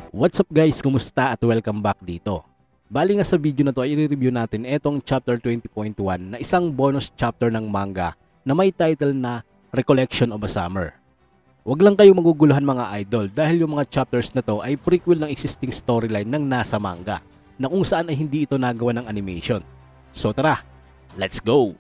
What's up guys, kumusta at welcome back dito. Bali nga sa video na to ay i-review natin etong chapter 20.1 na isang bonus chapter ng manga na may title na Recollection of a Summer. Huwag lang kayo maguguluhan mga idol dahil yung mga chapters na to ay prequel ng existing storyline ng nasa manga na kung saan ay hindi ito nagawa ng animation. So tara, let's go!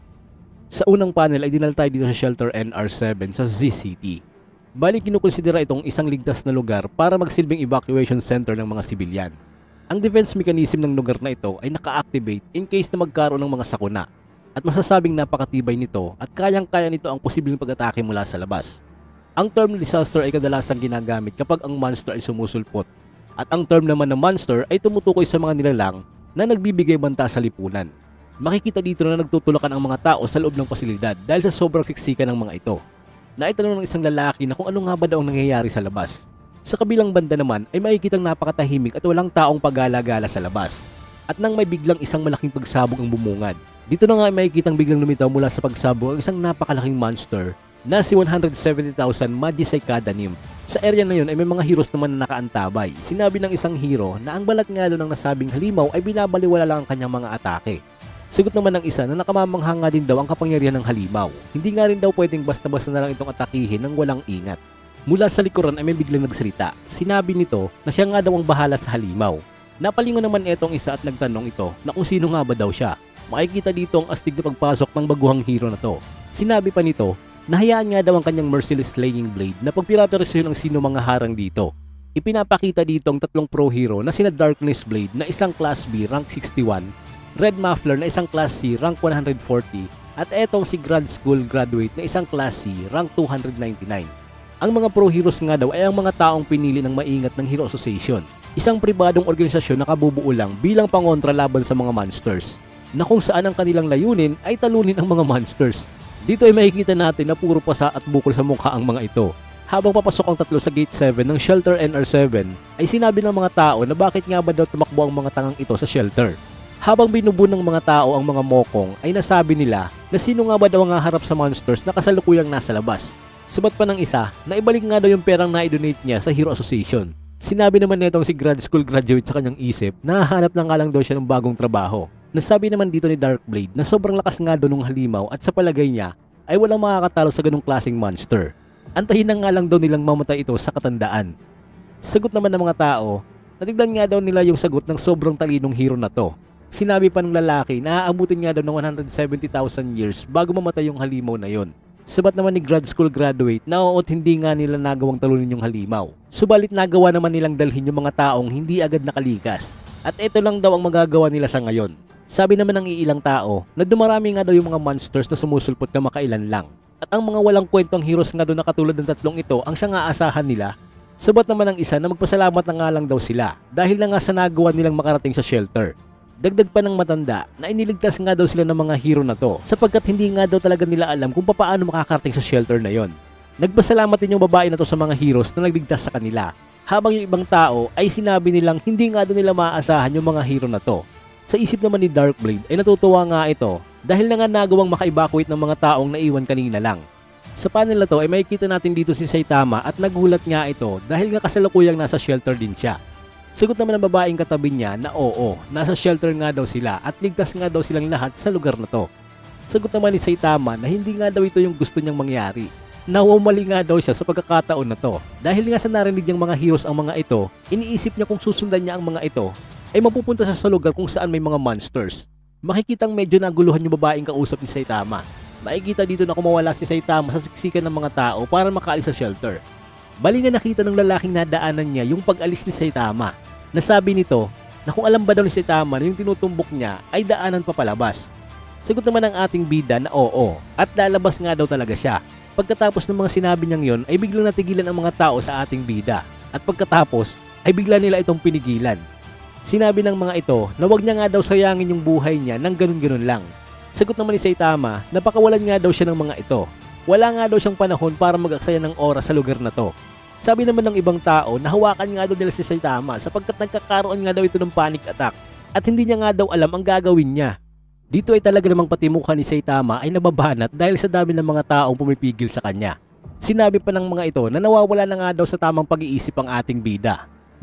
Sa unang panel ay dinala tayo dito sa Shelter NR7 sa Z City. Bali kinukonsidera itong isang ligtas na lugar para magsilbing evacuation center ng mga sibilyan. Ang defense mechanism ng lugar na ito ay naka-activate in case na magkaroon ng mga sakuna at masasabing napakatibay nito at kayang-kaya nito ang posibleng pag-atake mula sa labas. Ang term disaster ay kadalasang ginagamit kapag ang monster ay sumusulpot at ang term naman ng monster ay tumutukoy sa mga nilalang na nagbibigay banta sa lipunan. Makikita dito na nagtutulakan ang mga tao sa loob ng pasilidad dahil sa sobrang siksikan ng mga ito. Naitanong ng isang lalaki na kung ano nga ba daw ang nangyayari sa labas. Sa kabilang banda naman ay makikitang napakatahimik at walang taong pagala-gala sa labas. At nang may biglang isang malaking pagsabog ang bumungad. Dito na nga ay makikitang biglang lumitaw mula sa pagsabog ang isang napakalaking monster na si 170,000 Magicicada Nymph. Sa area na yun ay may mga heroes naman na nakaantabay. Sinabi ng isang hero na ang balat ngalo ng nasabing halimaw ay binabaliwala lang ang kanyang mga atake. Sagot naman ng isa na nakamamangha nga din daw ang kapangyarihan ng halimaw. Hindi nga rin daw pwedeng basta-basta na lang itong atakihin ng walang ingat. Mula sa likuran ay may biglang nagsalita. Sinabi nito na siya nga daw ang bahala sa halimaw. Napalingon naman itong isa at nagtanong ito na kung sino nga ba daw siya. Makikita dito ang astig na pagpasok ng baguhang hero na to. Sinabi pa nito na hayaan nga daw ang kanyang merciless slaying blade na pagpiraperisyon ng sino mga harang dito. Ipinapakita dito ang tatlong pro hero na sina Darkness Blade na isang class B rank 61, Red Muffler na isang class C rank 140 at etong si Grad School graduate na isang class C rank 299. Ang mga pro heroes nga daw ay ang mga taong pinili ng maingat ng Hero Association, isang pribadong organisasyon na kabubuo lang bilang pangontra laban sa mga monsters, na kung saan ang kanilang layunin ay talunin ang mga monsters. Dito ay makikita natin na puro pasa at bukol sa mukha ang mga ito. Habang papasok ang tatlo sa Gate 7 ng Shelter NR7 ay sinabi ng mga tao na bakit nga ba daw tumakbo ang mga tangang ito sa shelter. Habang binubuo ng mga tao ang mga mokong ay nasabi nila na sino nga ba daw ang haharap sa monsters na kasalukuyang nasa labas. Sabat pa ng isa na ibalik nga daw yung perang na-donate niya sa Hero Association. Sinabi naman nitong si Grad School graduate sa kanyang isip na hahanap na nga lang daw siya ng bagong trabaho. Nasabi naman dito ni Darkblade na sobrang lakas nga daw ng halimaw at sa palagay niya ay walang makakatalo sa ganung klaseng monster. Antahin na nga lang daw nilang mamatay ito sa katandaan. Sagot naman ng mga tao, natignan nga daw nila yung sagot ng sobrang talinong hero na to. Sinabi pa ng lalaki na aabutin nga daw ng 170,000 years bago mamatay yung halimaw na yon. Sabat naman ni Grad School graduate na oot hindi nga nila nagawang talunin yung halimaw. Subalit nagawa naman nilang dalhin yung mga taong hindi agad nakalikas. At ito lang daw ang magagawa nila sa ngayon. Sabi naman ng iilang tao na dumarami nga daw yung mga monsters na sumusulpot na makailan lang. At ang mga walang kwentong heroes nga daw na katulad ng tatlong ito ang siya nga asahan nila. Sabat naman ng isa na magpasalamat na nga lang daw sila dahil na nga sa nagawa nilang makarating sa shelter. Dagdag pa ng matanda na iniligtas nga daw sila ng mga hero na to sapagkat hindi nga daw talaga nila alam kung paano makakarating sa shelter na yon. Nagpasalamat din yung babae na to sa mga heroes na nagligtas sa kanila, habang yung ibang tao ay sinabi nilang hindi nga daw nila maaasahan yung mga hero na to. Sa isip naman ni Darkblade ay natutuwa nga ito dahil na nga nagawang maka-evacuate ng mga taong naiwan kanina lang. Sa panel na to ay makikita natin dito si Saitama at nagulat nga ito dahil nga kasalukuyang nasa shelter din siya. Sagot naman ng babaeng katabi niya na oo, nasa shelter nga daw sila at ligtas nga daw silang lahat sa lugar na to. Sagot naman ni Saitama na hindi nga daw ito yung gusto niyang mangyari. Nawumali nga daw siya sa pagkakataon na to. Dahil nga sa narinig niyang mga heroes ang mga ito, iniisip niya kung susundan niya ang mga ito, ay mapupunta siya sa lugar kung saan may mga monsters. Makikitang medyo naguluhan yung babaeng kausap ni Saitama. Makikita dito na kumawala si Saitama sa siksikan ng mga tao para makaalis sa shelter. Bali nga nakita ng lalaking nadaanan niya yung pag-alis ni Saitama. Nasabi nito na kung alam ba daw ni Saitama na yung tinutumbok niya ay daanan pa palabas. Sagot naman ng ating bida na oo at lalabas nga daw talaga siya. Pagkatapos ng mga sinabi niyang yon ay biglang natigilan ang mga tao sa ating bida at pagkatapos ay bigla nila itong pinigilan. Sinabi ng mga ito na wag niya nga daw sayangin yung buhay niya ng ganun-ganun lang. Sagot naman ni Saitama na pakawalan nga daw siya ng mga ito. Wala nga daw siyang panahon para mag-aksaya ng oras sa lugar na to. Sabi naman ng ibang tao na hawakan nga daw nila si Saitama sapagkat nagkakaroon nga daw ito ng panic attack at hindi niya nga daw alam ang gagawin niya. Dito ay talaga namang pati mukha ni Saitama ay nababanat dahil sa dami ng mga taong pumipigil sa kanya. Sinabi pa ng mga ito na nawawala na nga daw sa tamang pag-iisip ang ating bida.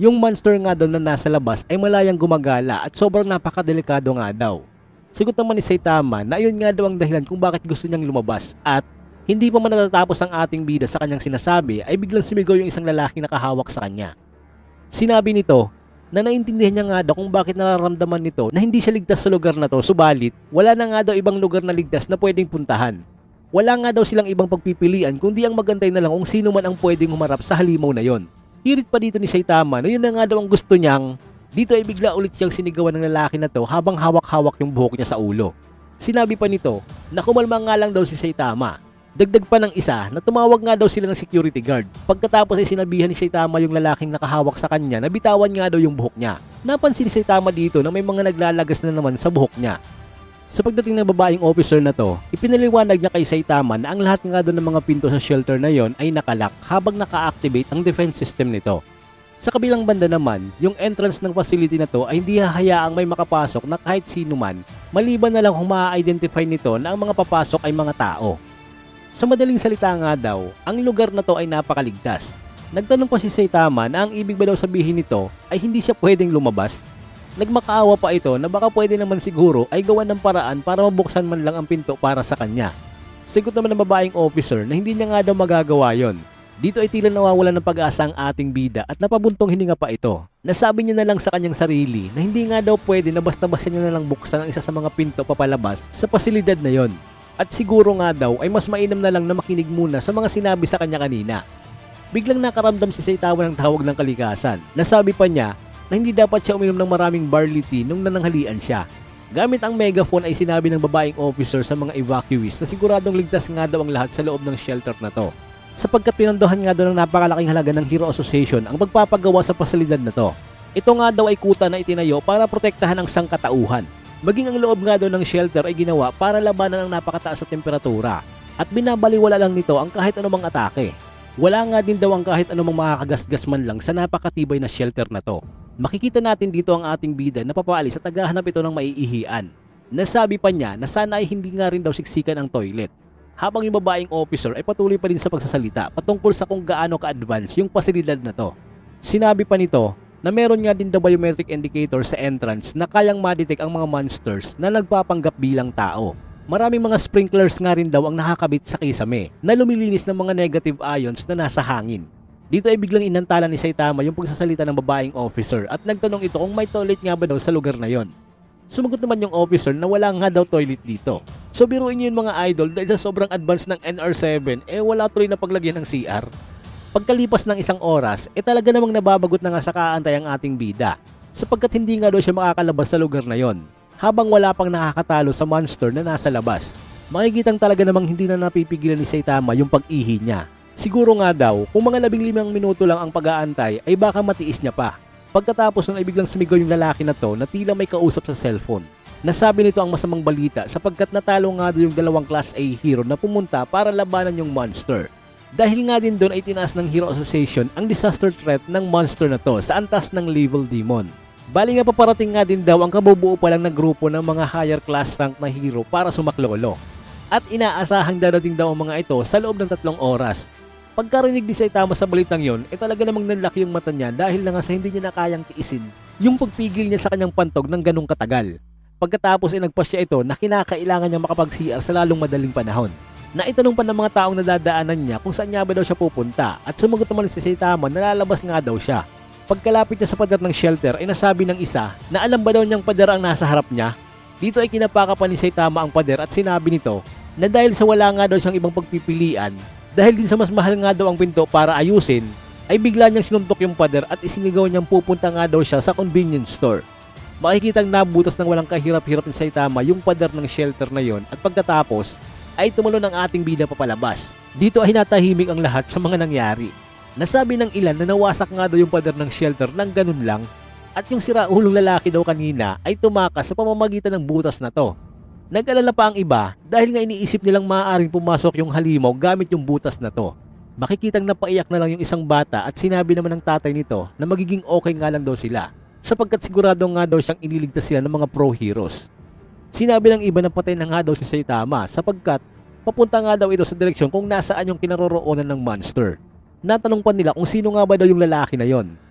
Yung monster nga daw na nasa labas ay malayang gumagala at sobrang napakadelikado nga daw. Sagot naman ni Saitama na ayun nga daw ang dahilan kung bakit gusto niyang lumabas at hindi pa man natatapos ang ating bida sa kanyang sinasabi ay biglang sumigaw yung isang lalaki nakahawak sa kanya. Sinabi nito na naintindihan niya nga daw kung bakit nararamdaman nito na hindi siya ligtas sa lugar na to, subalit wala na nga daw ibang lugar na ligtas na pwedeng puntahan. Wala nga daw silang ibang pagpipilian kundi ang magantay na lang kung sino man ang pwedeng humarap sa halimaw na yon. Hirit pa dito ni Saitama na yun na nga daw ang gusto niyang. Dito ay bigla ulit siyang sinigawan ng lalaki na to habang hawak-hawak yung buhok niya sa ulo. Sinabi pa nito na kumalma nga lang daw si Saitama. Dagdag pa ng isa na tumawag nga daw sila ng security guard. Pagkatapos ay sinabihan ni Saitama yung lalaking nakahawak sa kanya na bitawan nga daw yung buhok niya. Napansin ni Saitama dito na may mga naglalagas na naman sa buhok niya. Sa pagdating ng babaeng officer na to, ipinaliwanag niya kay Saitama na ang lahat nga doon ng mga pinto sa shelter na yon ay nakalak habang naka-activate ang defense system nito. Sa kabilang banda naman, yung entrance ng facility na to ay hindi hahayaang may makapasok na kahit sino man, maliban na lang kung ma-identify nito na ang mga papasok ay mga tao. Sa madaling salita nga daw, ang lugar na to ay napakaligtas. Nagtanong pa si Saitama na ang ibig ba daw sabihin nito ay hindi siya pwedeng lumabas. Nagmakaawa pa ito na baka pwede naman siguro ay gawan ng paraan para mabuksan man lang ang pinto para sa kanya. Sagot naman ng babaeng officer na hindi niya nga daw magagawa yon. Dito ay tila nawawalan ng pag-asa ang ating bida at napabuntong hininga pa ito. Nasabi niya na lang sa kanyang sarili na hindi nga daw pwede na basta-basta niya na lang buksan ang isa sa mga pinto papalabas sa pasilidad na yon. At siguro nga daw ay mas mainam na lang na makinig muna sa mga sinabi sa kanya kanina. Biglang nakaramdam si Saitama ng tawag ng kalikasan. Nasabi pa niya na hindi dapat siya uminom ng maraming barley tea nung nananghalian siya. Gamit ang megaphone ay sinabi ng babaeng officer sa mga evacuees na siguradong ligtas nga daw ang lahat sa loob ng shelter na to. Sapagkat pinandohan nga daw ng napakalaking halaga ng Hero Association ang pagpapagawa sa pasilidad na to. Ito nga daw ay kuta na itinayo para protektahan ang sangkatauhan. Maging ang loob nga daw ng shelter ay ginawa para labanan ang napakataas na temperatura at binabaliwala lang nito ang kahit anumang atake. Wala nga din daw ang kahit anumang makakagasgas man lang sa napakatibay na shelter na to. Makikita natin dito ang ating bida na papaalis at naghahanap ito ng maiihian. Nasabi pa niya na sana ay hindi nga rin daw siksikan ang toilet. Habang yung babaeng officer ay patuloy pa rin sa pagsasalita patungkol sa kung gaano ka-advance yung pasilidad na to. Sinabi pa nito na meron nga din daw biometric indicator sa entrance na kayang ma-detect ang mga monsters na nagpapanggap bilang tao. Maraming mga sprinklers nga rin daw ang nakakabit sa kisame na lumilinis ng mga negative ions na nasa hangin. Dito ay biglang inantala ni Saitama yung pagsasalita ng babaeng officer at nagtanong ito kung may toilet nga ba daw sa lugar na yon. Sumagot naman yung officer na wala nga daw toilet dito. So biruin nyo yung mga idol dahil sa sobrang advance ng NR7 wala tuloy na paglagyan ng CR. Pagkalipas ng isang oras talaga namang nababagot na nga sa kaantay ang ating bida sapagkat hindi nga daw siya makakalabas sa lugar na yon habang wala pang nakakatalo sa monster na nasa labas. Makikitang talaga namang hindi na napipigilan ni Saitama yung pag-ihi niya. Siguro nga daw, kung mga 15 minuto lang ang pag-aantay ay baka matiis niya pa. Pagkatapos nun ay biglang sumigaw yung lalaki na to na tila may kausap sa cellphone. Nasabi nito ang masamang balita sapagkat natalo nga doon yung dalawang Class A hero na pumunta para labanan yung monster. Dahil nga din doon ay tinaas ng Hero Association ang disaster threat ng monster na to sa antas ng level demon. Bali nga paparating nga din daw ang kabubuo pa lang na grupo ng mga higher class rank na hero para sumaklolo. At inaasahang darating daw ang mga ito sa loob ng 3 oras. Pagkarinig ni Saitama sa balitang yon, talaga namang nanlaki yung mata niya dahil na nga sa hindi niya na kayang tiisin yung pagpigil niya sa kanyang pantog ng ganong katagal. Pagkatapos nagpasya ito na kinakailangan niya makapag-CR sa lalong madaling panahon. Naitanong pa ng mga taong nadadaanan niya kung saan niya ba daw siya pupunta at sumagot naman si Saitama na lalabas nga daw siya. Pagkalapit niya sa pader ng shelter ay nasabi ng isa na alam ba daw niyang pader ang nasa harap niya. Dito ay kinapaka pa ni Saitama ang pader at sinabi nito na dahil sa wala nga daw siyang ibang pagpipilian, dahil din sa mas mahal nga daw ang pinto para ayusin, ay bigla niyang sinuntok yung pader at isinigaw niyang pupunta nga daw siya sa convenience store. Makikitang nabutas ng walang kahirap-hirap ni Saitama yung pader ng shelter na yon at pagkatapos ay tumalon ang ating bida papalabas. Dito ay natahimik ang lahat sa mga nangyari. Nasabi ng ilan na nawasak nga daw yung pader ng shelter ng ganun lang at yung siraulong lalaki daw kanina ay tumakas sa pamamagitan ng butas na to. Nag-alala pa ang iba dahil nga iniisip nilang maaaring pumasok yung halimaw gamit yung butas na to. Makikitang napaiyak na lang yung isang bata at sinabi naman ng tatay nito na magiging okay nga lang daw sila sapagkat sigurado nga daw siyang ililigtas sila ng mga pro heroes. Sinabi ng iba na patay na nga daw si Saitama sapagkat papunta nga daw ito sa direksyon kung nasaan yung kinaroroonan ng monster. Natanong pa nila kung sino nga ba daw yung lalaki na yon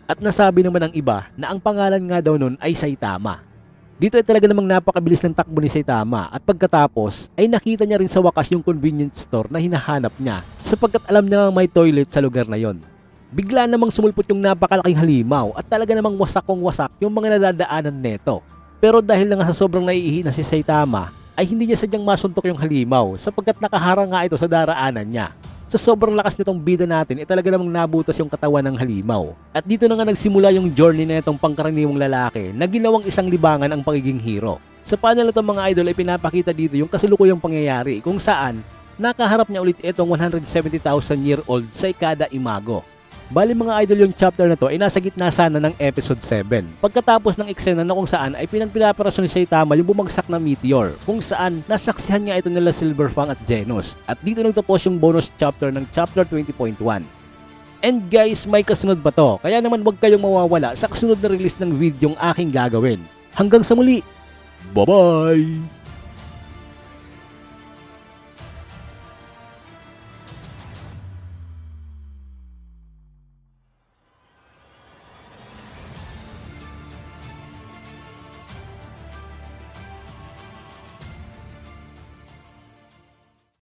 At nasabi naman ng iba na ang pangalan nga daw nun ay Saitama. Dito ay talaga namang napakabilis ng takbo ni Saitama at pagkatapos ay nakita niya rin sa wakas yung convenience store na hinahanap niya sapagkat alam niya nga may toilet sa lugar na yon. Bigla namang sumulpot yung napakalaking halimaw at talaga namang wasakong wasak yung mga nadadaanan neto. Pero dahil lang sa sobrang naiihi na si Saitama ay hindi niya sadyang masuntok yung halimaw sapagkat nakaharang nga ito sa daraanan niya. Sa sobrang lakas nitong bida natin, talaga namang nabutas yung katawan ng halimaw. At dito na nga nagsimula yung journey na itong pangkaraniwang lalaki na ginawang isang libangan ang pagiging hero. Sa panel na itong mga idol ay pinapakita dito yung kasalukuyang pangyayari kung saan nakaharap niya ulit itong 170,000-year-old Saikada Imago. Bali mga idol, yung chapter na to ay nasa gitna sana ng episode 7. Pagkatapos ng eksena na kung saan ay pinagpinaparason ni Saitama yung bumagsak na meteor, kung saan nasaksihan niya ito nila Silverfang at Genos. At dito nagtapos yung bonus chapter ng chapter 20.1. And guys, may kasunod pa to, kaya naman huwag kayong mawawala sa kasunod na release ng video yung aking gagawin. Hanggang sa muli, bye bye!